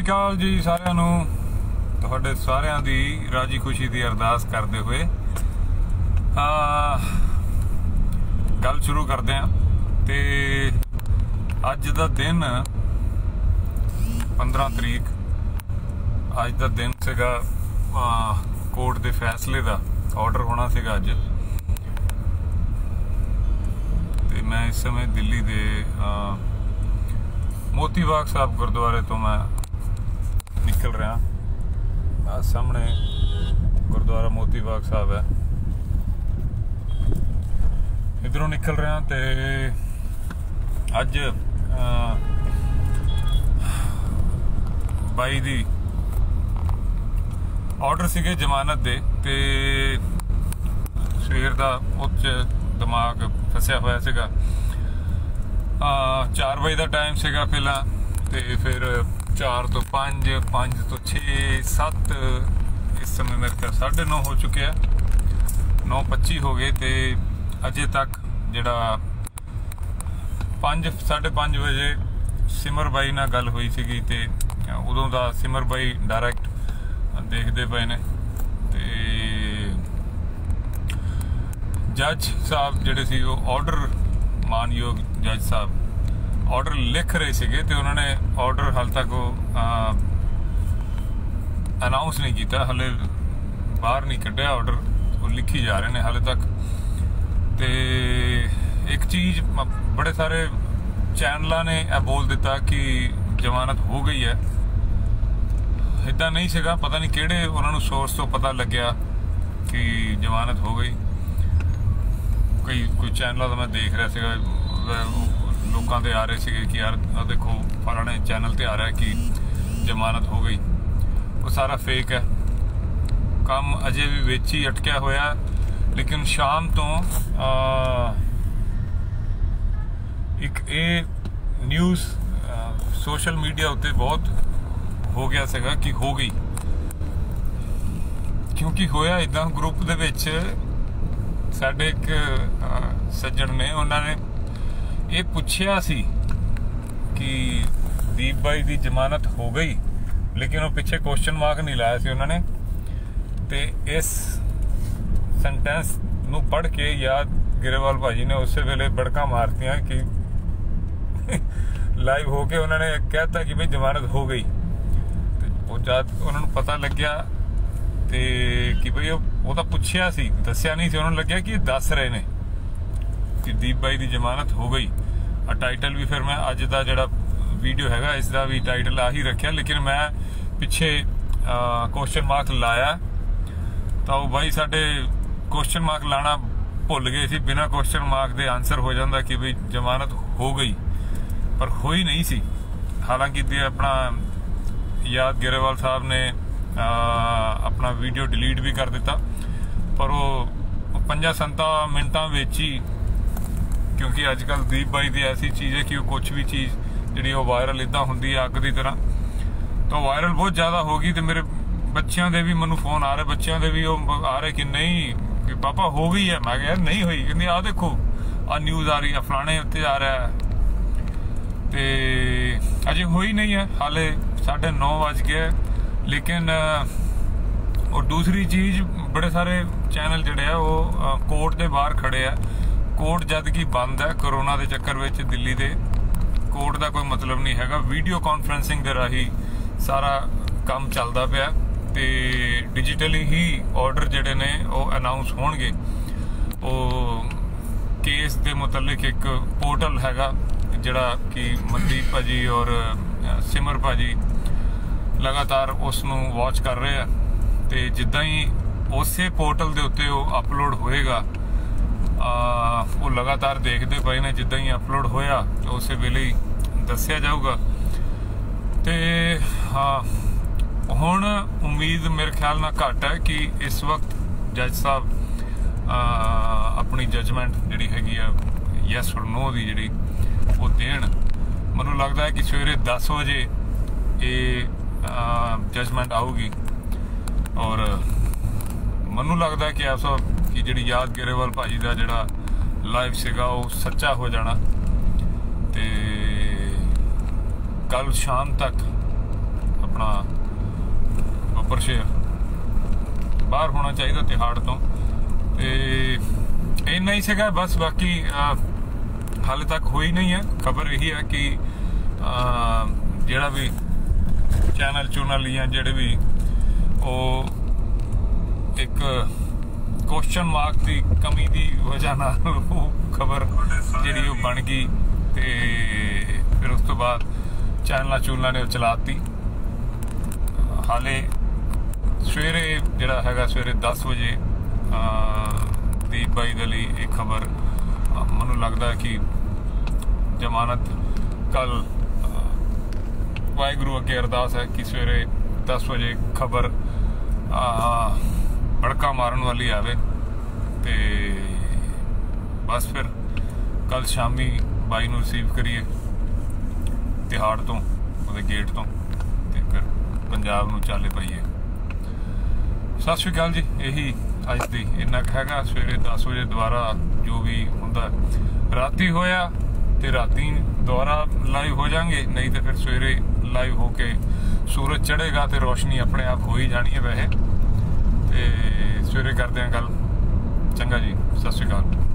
ਅਕਾਲ ਜੀ ਸਾਰਿਆਂ ਨੂੰ। ਤੁਹਾਡੇ ਸਾਰਿਆਂ ਦੀ ਰਾਜੀ ਖੁਸ਼ੀ ਦੀ ਅਰਦਾਸ ਕਰਦੇ ਹੋਏ ਗੱਲ ਸ਼ੁਰੂ ਕਰਦੇ ਹਾਂ। ਤੇ ਅੱਜ ਦਾ ਦਿਨ 15 ਤਰੀਕ ਅੱਜ ਦਾ ਦਿਨ ਸੀਗਾ ਕੋਰਟ ਦੇ ਫੈਸਲੇ ਦਾ ਆਰਡਰ ਹੋਣਾ ਸੀਗਾ ਅੱਜ। ਤੇ ਮੈਂ ਇਸ ਸਮੇਂ ਦਿੱਲੀ ਦੇ ਮੋਤੀ ਬਾਗ ਸਾਹਿਬ ਗੁਰਦੁਆਰੇ ਤੋਂ मैं निकल रहा। सामने गुरुद्वारा मोती बाग साहब है, इधरों निकल रहा। तो अज बाई दी ऑर्डर सीगे जमानत दे ते सवेर दा उच्च दिमाग फसिया होया सीगा। 4 बजे का टाइम सीगा पहला, तो फिर 4 तो 5, 5 तो 6, 7, इस समय मेरे ख्याल 9:30 हो चुके हैं, 9:25 हो गए। तो अजे तक जड़ा 5, 5:30 बजे सिमर बाई नाल गल हुई सी। तो उदों का सिमर बाई डायरैक्ट देखते पे ने। तो जज साहब जिहड़े सी ऑर्डर मानयोग जज साहब ऑर्डर लिख रहे थे, तो उन्होंने ऑर्डर हाल तक अनाउंस नहीं किया, हाले बाहर नहीं कढ़िया ऑर्डर, वो लिखी जा रहे हैं हाले तक। तो एक चीज़ बड़े सारे चैनलों ने बोल दिता कि जमानत हो गई है। इदा नहीं सीगा, पता नहीं किहड़े उन्होंने सोर्स तो पता लग्या कि जमानत हो गई। कोई चैनलों का मैं देख रहा सीगा, लोगों के आ रहे थे कि यार देखो फलाने चैनल ते आ रहा है कि जमानत हो गई। वो सारा फेक है, काम अजे भी विच ही अटकिया होया। लेकिन शाम तो एक ये न्यूज़ सोशल मीडिया उत्ते बहुत हो गया सीगा कि हो गई, क्योंकि होया इदा ग्रुप दे विच साडे एक सज्जन ने उन्होंने ये पूछया सी कि दीप भाई की जमानत हो गई, लेकिन वो पीछे क्वेश्चन मार्क नहीं लाया सी उन्होंने। तो इस सेंटेंस नू पढ़ के याद गिरेवाल भाजी ने उस वेले बड़का मारतियां कि लाइव हो के उन्होंने कहता कि भाई जमानत हो गई। तो वो जब उन्होंने पता लग गया तो कि भाई वो तो पूछया सी, दसिया नहीं सी, उन्होंने लग्या कि दस रहे ने कि दीप भाई की जमानत हो गई। और टाइटल भी फिर मैं अज का जड़ा वीडियो है इसका भी टाइटल आ ही रखा, लेकिन मैं पिछे क्वेश्चन मार्क लाया तो भाई साडे क्वेश्चन मार्क लाना भुल गए सी। बिना क्वेश्चन मार्क के आंसर हो जाता कि भाई जमानत हो गई, पर हो ही नहीं सी। हालांकि अपना याद गिरेवाल साहब ने अपना वीडियो डिलीट भी कर दिता, पर वो 5-7 मिनटा ही, क्योंकि अजकल दीप भाई की ऐसी चीज़ है कि वो कुछ भी चीज़ जी वायरल इदा होंगी अग की तरह, तो वायरल बहुत ज़्यादा हो गई। तो मेरे बच्चों के भी मैनू फोन आ रहे, बच्चों के भी आ रहे कि नहीं कि पापा हो गई है। मैं यार नहीं हुई, कहते आ देखो आ न्यूज़ आ रही है, फलाने उत्ते आ रहा है। तो अजे हो ही नहीं है, हाले 9:30 बज गए। लेकिन और दूसरी चीज़, बड़े सारे चैनल जड़े है वो कोर्ट के बाहर खड़े है। कोर्ट जद कि बंद है कोरोना के चक्कर में, दिल्ली के कोर्ट का कोई मतलब नहीं है। वीडियो कॉन्फ्रेंसिंग के राही सारा काम चलता पाया। तो डिजिटली ही ऑर्डर जड़े ने वो अनाउंस होणगे। वो केस के मुतलिक एक पोर्टल हैगा जड़ा कि मनदीप भाजी और सिमर भाजी लगातार उसनू वॉच कर रहे हैं। तो जिदा ही उस पोर्टल के उत्ते अपलोड होएगा, वो लगातार देखते पे ने। जिदा ही अपलोड होया तो उस वेले ही दसिया जाऊगा। तो हाँ, हुण उम्मीद मेरे ख्याल ना घट है कि इस वक्त जज साहब अपनी जजमेंट जी हैगी यस और नो की जी वो देन। मैनू लगता है कि सवेरे 10 बजे ये जजमेंट आऊगी। और मैनू लगता है कि ऐसा कि जी याद गिरेवाल भाजी का जोड़ा लाइव सीगा वो सच्चा हो जाना। तो कल शाम तक अपना ਬੱਬਰ ਸ਼ੇਰ ਬਾਹਰ ਹੋਣਾ ਚਾਹੀਦਾ ਤਿਹਾੜ ਤੋਂ। ਤੇ ਇੰਨਾ ਹੀ ਸੀਗਾ ਬਸ, ਬਾਕੀ ਹਾਲੇ ਤੱਕ ਹੋਈ ਨਹੀਂ ਹੈ। ਖਬਰ ਇਹੀ ਹੈ ਕਿ ਜਿਹੜਾ ਵੀ ਚੈਨਲ ਜਾਂ ਜਿਹੜੇ ਵੀ ਉਹ ਇੱਕ ਕੁਐਸਚਨ ਮਾਰਕ ਦੀ ਕਮੀ ਦੀ ਵਜ੍ਹਾ ਨਾਲ ਉਹ ਖਬਰ ਜਿਹੜੀ ਉਹ ਬਣ ਗਈ ਤੇ ਫਿਰ ਉਸ ਤੋਂ ਬਾਅਦ ਚੈਨਲਾਂ ਨੇ ਉਹ ਚਲਾਤੀ। ਹਾਲੇ ਸਵੇਰੇ ਜਿਹੜਾ ਹੈਗਾ ਸਵੇਰੇ 10 ਵਜੇ ਦੀਪ ਬਾਈ ਦੇ ਲਈ ਇੱਕ ਖਬਰ ਮੈਨੂੰ ਲੱਗਦਾ ਕਿ ਜ਼ਮਾਨਤ ਕੱਲ ਵਾਹਿਗੁਰੂ ਅੱਗੇ ਅਰਦਾਸ ਹੈ ਕਿ ਸਵੇਰੇ 10 ਵਜੇ ਖਬਰ ਭੜਕਾ ਮਾਰਨ ਵਾਲੀ ਆਵੇ ਤੇ ਬਸ ਫਿਰ ਕੱਲ ਸ਼ਾਮੀ ਬਾਈ ਨੂੰ ਰਿਸੀਵ ਕਰੀਏ ਤਿਹਾੜ ਤੋਂ, ਉਹਦੇ ਗੇਟ ਤੋਂ, ਤੇ ਫਿਰ ਪੰਜਾਬ ਨੂੰ ਚਾਲੇ ਪਾਈਏ। ਸਤਿ ਸ਼੍ਰੀ ਅਕਾਲ ਜੀ, ਇਹੀ ਅੱਜ ਦੀ ਇੰਨਾ ਕੁ ਹੈਗਾ। ਸਵੇਰੇ 10 ਵਜੇ ਦੁਬਾਰਾ ਜੋ ਵੀ ਹੁੰਦਾ ਰਾਤੀ ਹੋਇਆ ਤੇ ਰਾਤੀ ਦੁਬਾਰਾ ਲਾਈਵ ਹੋ ਜਾਣਗੇ, ਨਹੀਂ ਤੇ ਫਿਰ ਸਵੇਰੇ ਲਾਈਵ ਹੋ ਕੇ ਸੂਰਜ ਚੜ੍ਹੇਗਾ ਤੇ ਰੋਸ਼ਨੀ ਆਪਣੇ ਆਪ ਹੋ ਹੀ ਜਾਣੀ ਹੈ ਵੈਸੇ। ਤੇ ਸਵੇਰੇ ਕਰਦੇ ਹਾਂ ਗੱਲ। ਚੰਗਾ ਜੀ, ਸਤਿ ਸ਼੍ਰੀ ਅਕਾਲ।